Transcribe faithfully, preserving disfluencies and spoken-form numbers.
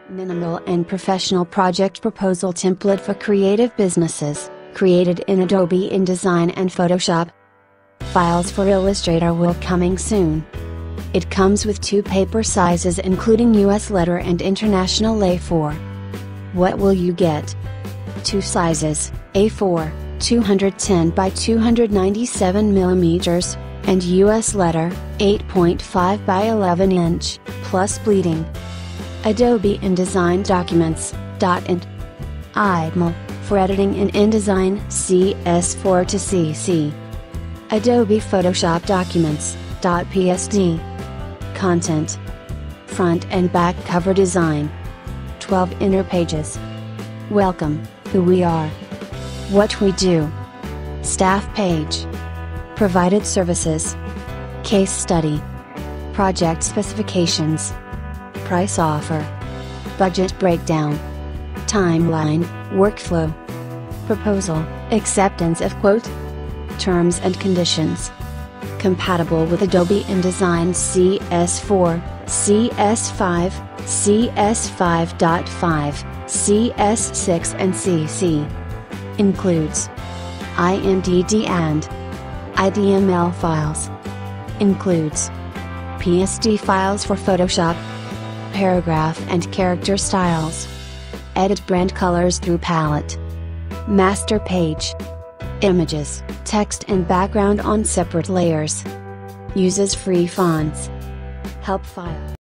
Minimal and Professional Project Proposal Template for Creative Businesses, created in Adobe InDesign and Photoshop. Files for Illustrator will coming soon. It comes with two paper sizes including U S letter and International A four. What will you get? Two sizes, A four, two hundred ten by two hundred ninety-seven millimeters, and U S letter, eight point five by eleven inch, plus bleeding. Adobe InDesign Documents, .ind. I D M L, for editing in InDesign C S four to C C. Adobe Photoshop Documents, .psd. Content. Front and back cover design. twelve inner pages. Welcome, who we are. What we do. Staff page. Provided services. Case study. Project specifications. Price offer. Budget breakdown. Timeline, workflow. Proposal, acceptance of quote. Terms and conditions. Compatible with Adobe InDesign C S four, C S five, C S five point five, C S six and C C. Includes I N D D and I D M L files. Includes P S D files for Photoshop. Paragraph and character styles. Edit brand colors through palette. Master page. Images, text and background on separate layers. Uses free fonts. Help file.